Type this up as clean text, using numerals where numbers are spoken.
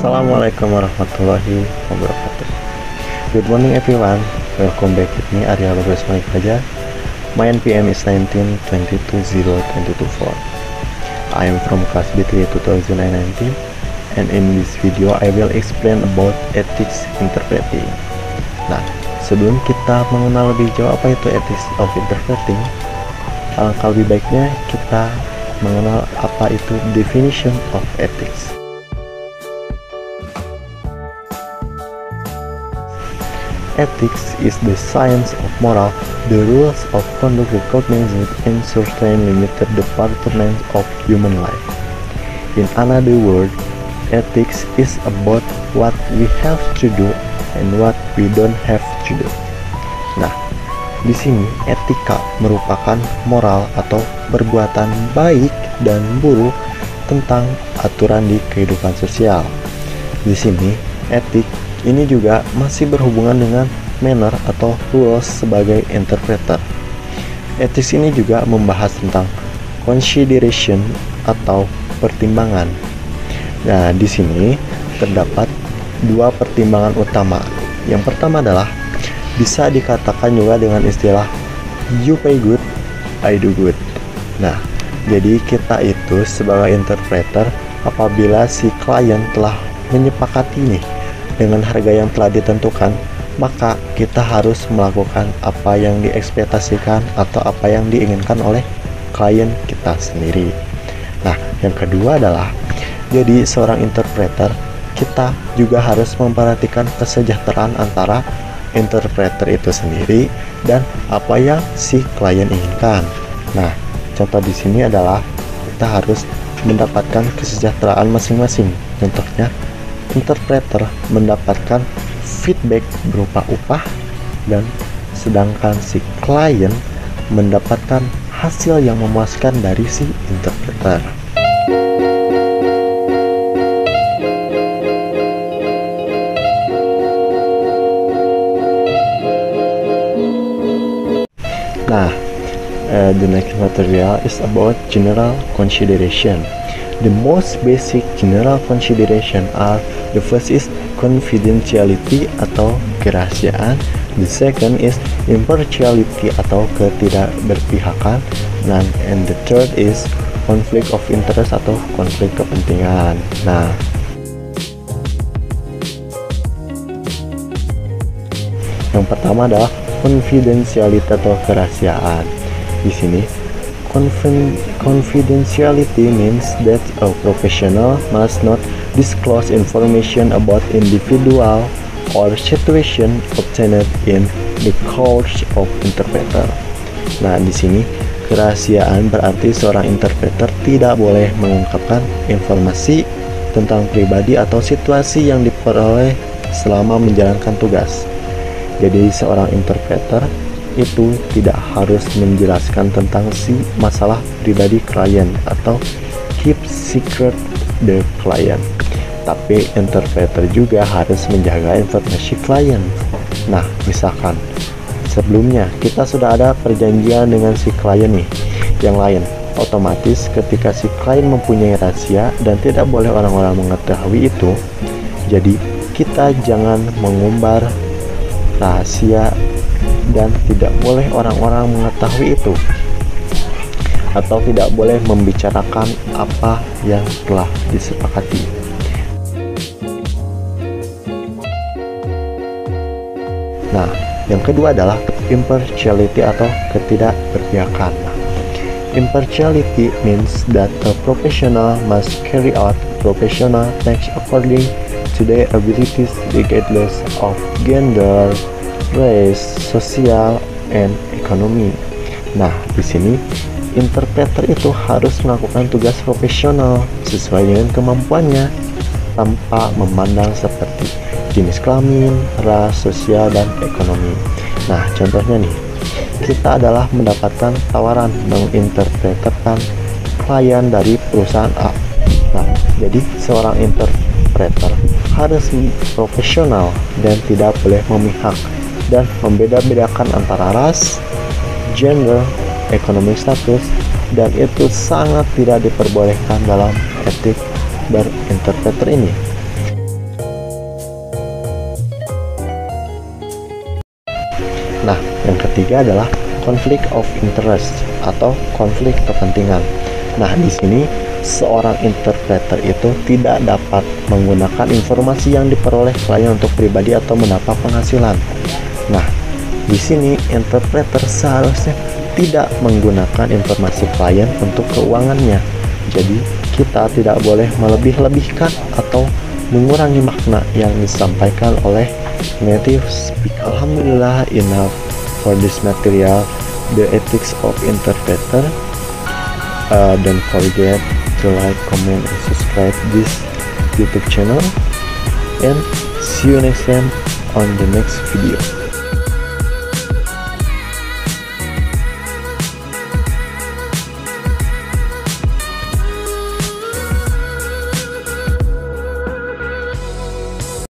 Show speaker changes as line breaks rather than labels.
Assalamualaikum warahmatullahi wabarakatuh. Good morning everyone. Welcome back with me Arya Lubis Malik Fajar. My NPM is 19220224. I am from class B3 2019 and in this video I will explain about ethics interpreting. Nah, sebelum kita mengenal lebih jauh apa itu ethics of interpreting, alangkah lebih baiknya kita mengenal apa itu definition of ethics. Ethics is the science of moral, the rules of conduct recognized in certain limited departments of human life. In another word, ethics is about what we have to do and what we don't have to do. Nah, di sini etika merupakan moral atau perbuatan baik dan buruk tentang aturan di kehidupan sosial. Di sini etik ini juga masih berhubungan dengan manner atau rules sebagai interpreter. Ethics ini juga membahas tentang consideration atau pertimbangan. Nah, di sini terdapat dua pertimbangan utama. Yang pertama adalah bisa dikatakan juga dengan istilah you pay good, I do good. Nah, jadi kita itu sebagai interpreter apabila si klien telah menyepakati nih dengan harga yang telah ditentukan, maka kita harus melakukan apa yang diekspektasikan atau apa yang diinginkan oleh klien kita sendiri. Nah, yang kedua adalah jadi seorang interpreter, kita juga harus memperhatikan kesejahteraan antara interpreter itu sendiri dan apa yang si klien inginkan. Nah, contoh di sini adalah kita harus mendapatkan kesejahteraan masing-masing. Contohnya, interpreter mendapatkan feedback berupa upah dan sedangkan si klien mendapatkan hasil yang memuaskan dari si interpreter. Nah, the next material is about general consideration. The most basic general consideration are: the first is confidentiality atau kerahasiaan, the second is impartiality atau ketidakberpihakan, and the third is conflict of interest atau konflik kepentingan. Nah, yang pertama adalah confidentiality atau kerahasiaan. Di sini confidentiality means that a professional must not disclose information about individual or situation obtained in the course of interpreter. Nah, di sini kerahasiaan berarti seorang interpreter tidak boleh mengungkapkan informasi tentang pribadi atau situasi yang diperoleh selama menjalankan tugas. Jadi seorang interpreter itu tidak harus menjelaskan tentang si masalah pribadi klien atau keep secret the client, tapi interpreter juga harus menjaga informasi klien. Nah, misalkan sebelumnya kita sudah ada perjanjian dengan si klien nih yang lain, otomatis ketika si klien mempunyai rahasia dan tidak boleh orang-orang mengetahui itu, jadi kita jangan mengumbar rahasia dan tidak boleh orang-orang mengetahui itu, atau tidak boleh membicarakan apa yang telah disepakati. Nah, yang kedua adalah impartiality atau ketidakberpihakan. Impartiality means that a professional must carry out professional tasks according to their abilities regardless of gender, race, sosial, and ekonomi. Nah, di sini interpreter itu harus melakukan tugas profesional sesuai dengan kemampuannya tanpa memandang seperti jenis kelamin, ras, sosial, dan ekonomi. Nah, contohnya nih, kita adalah mendapatkan tawaran menginterpreterkan klien dari perusahaan A. Nah, jadi seorang interpreter harus profesional dan tidak boleh memihak dan membeda-bedakan antara ras, gender, economic status, dan itu sangat tidak diperbolehkan dalam etik berinterpreter ini. Nah, yang ketiga adalah conflict of interest atau konflik kepentingan. Nah, di sini seorang interpreter itu tidak dapat menggunakan informasi yang diperoleh klien untuk pribadi atau mendapat penghasilan. Nah, di sini interpreter seharusnya tidak menggunakan informasi klien untuk keuangannya. Jadi, kita tidak boleh melebih-lebihkan atau mengurangi makna yang disampaikan oleh native speaker. Alhamdulillah, enough for this material, the ethics of interpreter. Don't forget to like, comment, and subscribe this YouTube channel, and see you next time on the next video.